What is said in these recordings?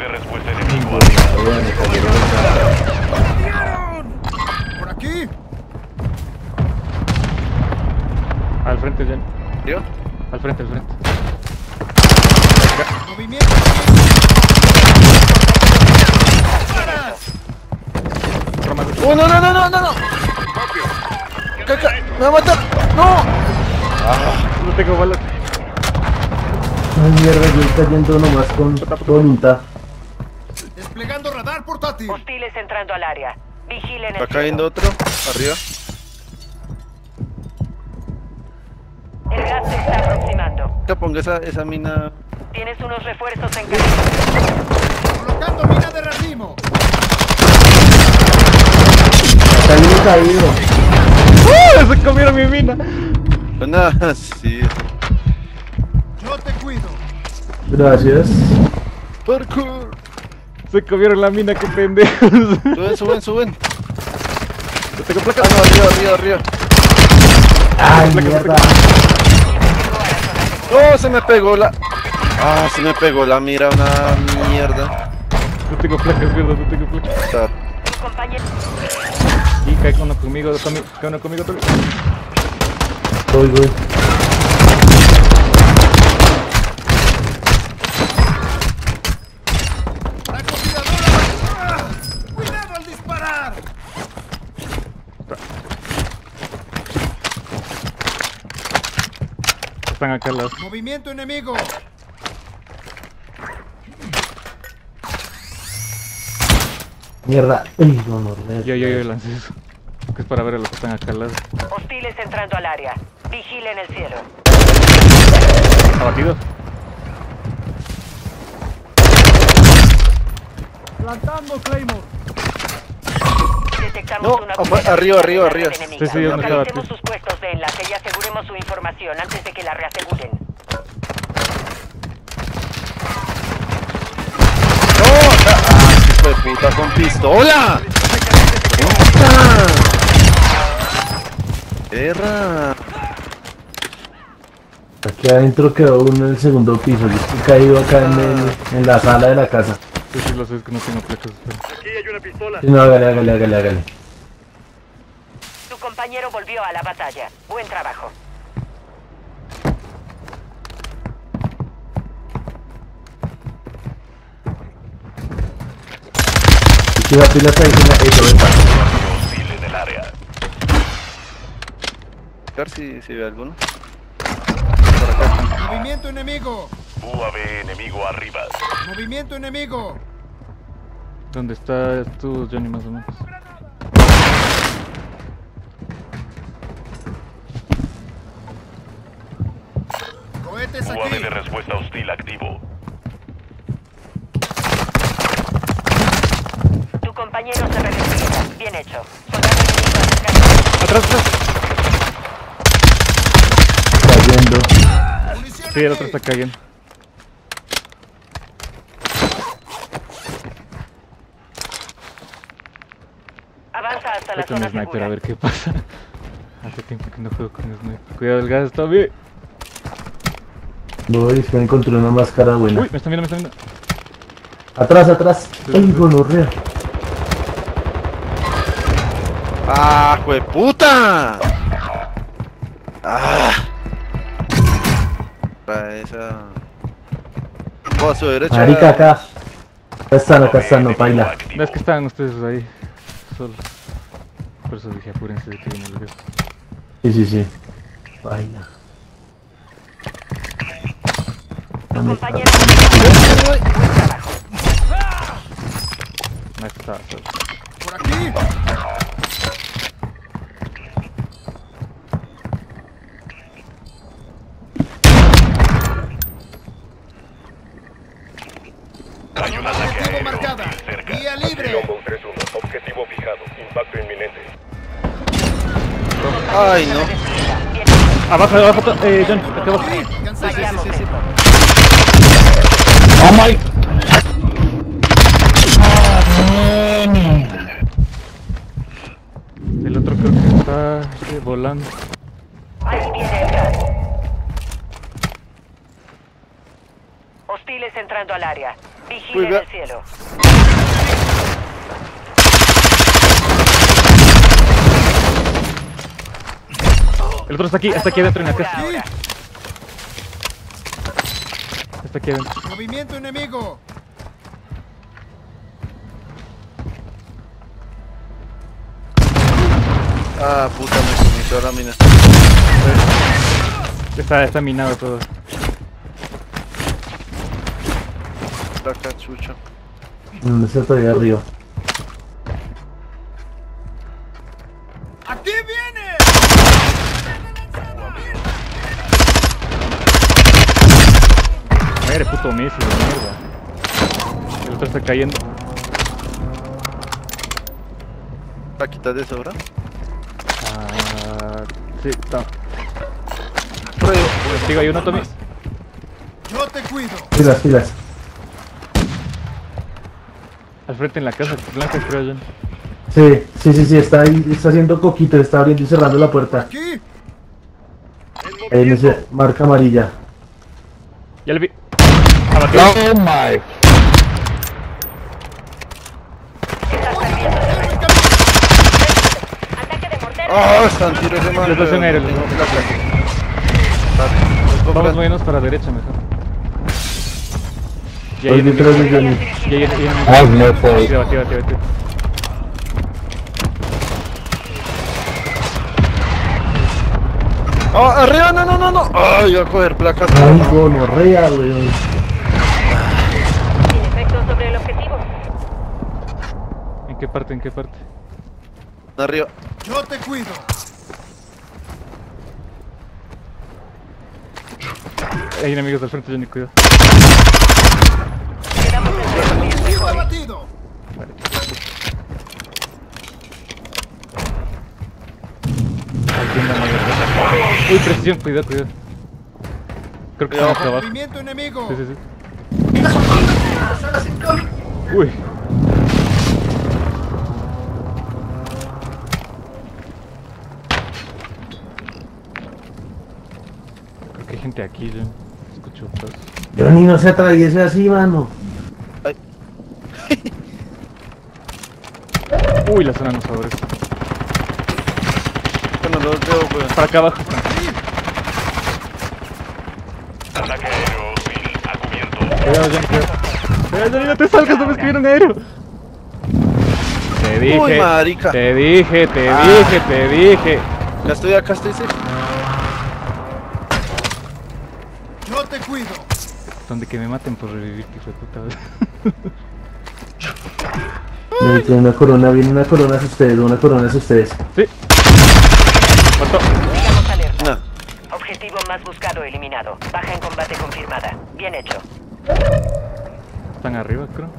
de respuesta enemigo. ¡Por aquí! Al frente, Jen. ¿Yo? Al frente, al frente. ¡Movimiento! ¡Oh, no, no, no, no, no! ¡Caca! ¡Me va a matar! ¡No! No tengo balas. Ay, mierda, yo estoy cayendo nomás con voluntad. ¡Desplegando radar portátil! Hostiles entrando al área. Vigilen el Está cayendo otro, arriba. El gas se está aproximando. Que ponga esa mina. Tienes unos refuerzos en camino. ¡Colocando mina de racimo! Está bien caído. Se comieron mi mina. Pues nada, sí. ¡Yo te cuido! Gracias. Parkour. Se comieron la mina, qué pendejos. Suben, suben, suben. Yo tengo placa. Ah, no, arriba, arriba, arriba. Ay, mierda. ¡Oh, se me pegó la... Ah, se me pegó la mira, una mierda. No tengo placas, mierda, no tengo placas. Está... Tu compañero. Y cae uno conmigo, cae uno conmigo también. Voy. ¡Francotiradora! ¡Cuidado al disparar! Están acá al lado. ¡Movimiento enemigo! Mierda. Ay, no, no, no. Yo lancé eso. Que es para ver a los que están acá al lado. Hostiles entrando al área. Vigilen el cielo. Abatido. ¡Plantando Claymore! Detectamos No, una arriba, arriba, arriba. enemiga. Sí, yo no estaba Localicemos aquí. sus puestos de enlace y aseguremos su información antes de que la reaseguren. ¡Hijo de puta con pistola! ¡Puta! ¡Perra! Aquí adentro quedó uno en el segundo piso. Yo estoy caído acá en la sala de la casa. Sí, lo sé, es que no tengo placas. Espera. Aquí hay una pistola. Sí, no, hágale. Tu compañero volvió a la batalla. Buen trabajo. Si la pila está ahí, eso está. Hostil en el área. A ver si ve alguno. ¡Movimiento enemigo! UAV enemigo arriba. ¡Movimiento enemigo! ¿Dónde estás tú, Johnny, más o menos? ¡Cohetes UAV aquí! de respuesta hostil activo. Tu compañero se regresa. Bien hecho. Soldado enemigo acercándose. ¡Atrás, atrás! Cayendo. ¡Munición Sí, el aquí! otro está cayendo. Avanza hasta la Saca un zona sniper a segura. ver qué pasa. Hace tiempo que no juego con sniper. Cuidado, el gas está bien. Voy, es que encontré una máscara buena. Uy, me están viendo. Atrás. Ay, gonorrea. ¡Ah, jueputa! ¡Ah! Para esa... Oh, a su derecha... Marica, acá. Acá están, no baila. No, es que estaban ustedes ahí. Solo. Por eso dije, apúrense de que viene el gas. Sí. Baila. Tu me compañero. Buen trabajo. No está solo. ¡Por aquí! Hay un ataque ¡Objetivo aéreo marcada! hostil cerca. ¡Vía libre! Longbow 3-1. Objetivo fijado. Impacto inminente. ¡Ay, no! Bien hecho. Abajo, John, acá abajo. ¡Cansado! Vayamos esto. ¡Oh my! El otro creo que está volando. Ahí viene el gas. Hostiles entrando al área. Vigilen el cielo. El otro está aquí adentro en la casa. Aquí. Está aquí adentro. Movimiento enemigo. Ah, puta, me sumió la mina. Está minado todo. La cachucha. ¿Dónde está todavía arriba? ¡Aquí viene! Madre, puto Messi, de mierda. El otro está cayendo. ¿La quitas de sobra? Sí, está. Pruebo. Digo, hay uno, Tommy. Yo te cuido. Pilas, pilas. Al frente en la casa, blanca, creo yo. Sí, está ahí, está haciendo coquito, está abriendo y cerrando la puerta. Aquí. Ahí en ese marca amarilla. Ya le vi. Abatido. Oh my. Ataque de mortero. Ah, están tiros de mano. Los dos en aire, los dos. Vamos moviéndonos para la derecha mejor. Y ahí Oye, enemigo. pero de Johnny. Y ahí enemigo. no puede. Abatido. Ah, arriba, no. Ay, voy a coger placas. Ay, gonorrea, weón. Sin efecto sobre el objetivo. ¿En qué parte? Arriba. Yo te cuido. Hay enemigos al frente, Johnny, cuidado. Quedamos en Enemigo abatido. Aquí anda medio roja. Uy, presión, cuidado. Creo que estamos abajo. Movimiento enemigo. Sí. Uy. Creo que hay gente aquí, yo escucho pasos. Johnny, no se atraviese así, mano. Ay. Uy, la zona nos favorece. Que no los veo, weón. Para acá abajo. Ataque aéreo hostil a cubierto. Cuidado, Johnny, cuidado. Johnny, no te salgas, no me escribieron aéreo. Te dije. Uy, marica. Te dije. Ya estoy acá, estoy safe. Yo te cuido. Donde que me maten por revivir, que fue puta vez. Viene una corona hacia ustedes. Sí. Mató. Sigamos alerta. No. Objetivo más buscado eliminado. Baja en combate confirmada. Bien hecho. Están arriba, creo.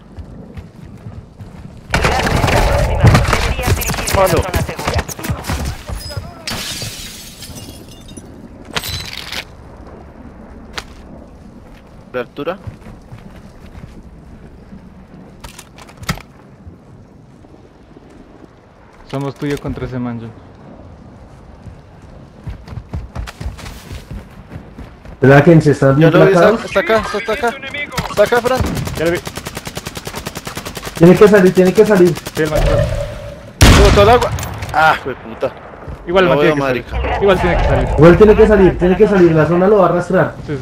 El gas se está aproximando. Deberías dirigirte a Mano. la zona segura. ¿De altura? Somos tú y yo contra ese man, John. Relájense, están Ya bien lo vi, placados. está acá. Está acá, Fran. Ya lo vi. Tiene que salir. Sí, el man. Se botó el agua. Ah, fue puta. Igual el No man tiene veo, que salir. marica. Igual tiene que salir. Igual tiene que salir, la zona lo va a arrastrar. Sí.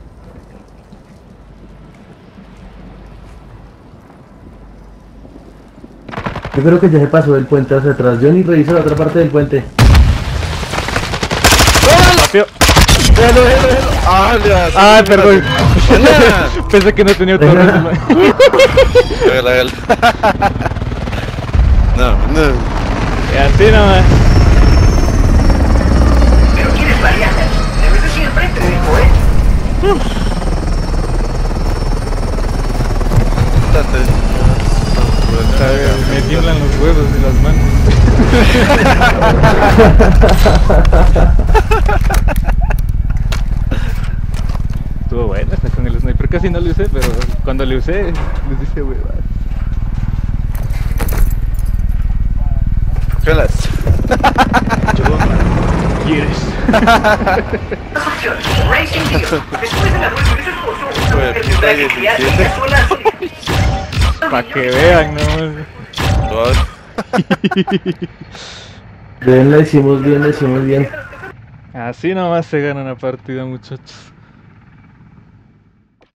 Yo creo que ya se pasó del puente hacia atrás. Johnny, revisa la otra parte del puente. Rápido. Déjalo. Ah, Perdón. Pensé que no tenía torres. Hágala. No. Y así nomás. Pero quieres variantes. Debes decir el frente, dijo, Me tiemblan los huevos y las manos. Estuvo buena esta con el sniper. Casi no lo usé, pero cuando le usé, les dice huevas. ¿Qué las? ¿Quieres? Racing Deal. Después de la noche de su esposo, Pues, tendrá que criar 17. niñas solas Para que vean, ¿no? Bien, la hicimos bien, la hicimos bien. Así nomás se gana una partida, muchachos.